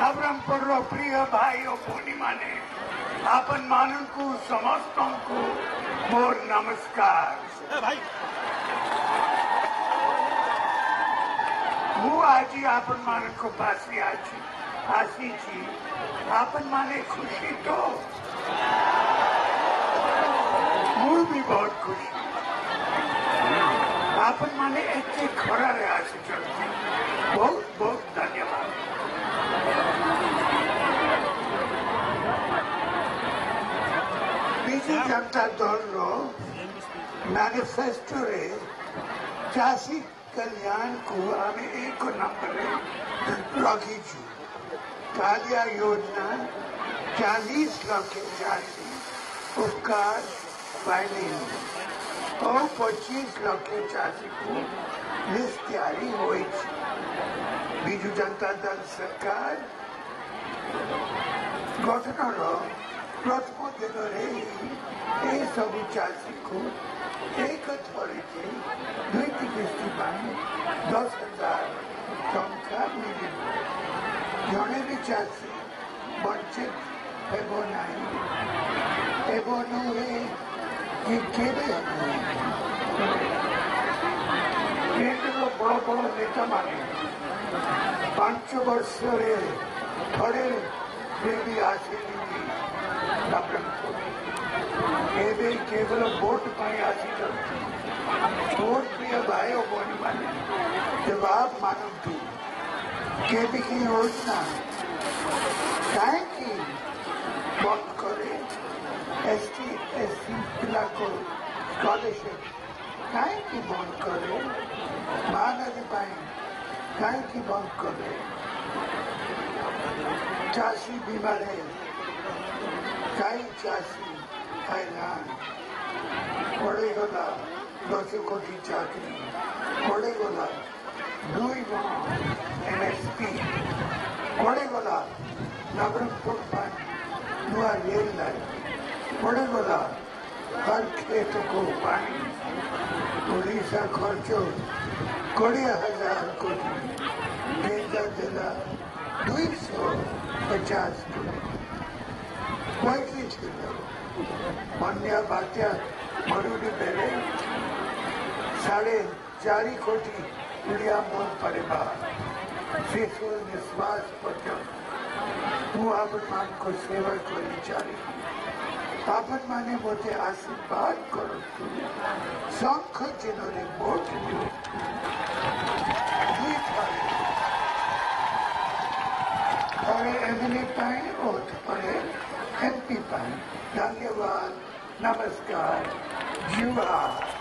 नवरंगपुर प्रिय भाई और भूनी माने आपन मानन को समस्तों को मोर नमस्कार। हूँ आज आपन मानन को पासी आसी छी आपन माने खुशी तो हूँ भी बहुत खुशी आपन माने इतने खरा रहा से चलती बहुत बहुत धन्यवाद। बीजू जनता दल रो मैनिफेस्टो रे चासी कल्याण को आमे एक नंबर रखी छु। कालिया योजना 40 लाख चासी उपकार पाइने और 25 लाख चासी को लिस्ट तैयारी हुई। बीजू जनता दल सरकार गठन प्रथम दिन ये सब चासी को एक थोड़ी दुईटी किस्ती 10,000 टंका मिल जड़े भी चासी वंचित हेबना कि केवे केंद्र बड़ बड़ नेता माने 5 वर्ष थोड़े भी आसिली नवरंगपुर केवल वोट पाई आसी वोट प्रिय भाई और बहनी माने जवाब मानव तू केबी की योजना कहीं बंद करे ST SC पिला को स्कॉलरशिप कहीं बंद करे महानदी पाई कहीं बंद करे चासी बीमारे कहीं चासी हैरान पड़ेगा 10 कोटी चाकरी पड़ेगा 2 MSP पड़ेगा नवरंगपुर नुआ रेल लाइन पड़ेगा हर खेत को पानी उड़ीसा खर्चो 20,000 कोटी केंद्र जिला 250 कोटी बन्या बात्या मरुड़ी बेले 4.5 कोटी उड़िया मोर पड़ेगा शिशु निश्वास पर्यंत हूँ आपन मान को सेवा को विचारी आपन माने बोते आशीर्वाद करो शंख जिन्होंने वोट और MLA पाए और MP पाए। धन्यवाद, नमस्कार, जुआ।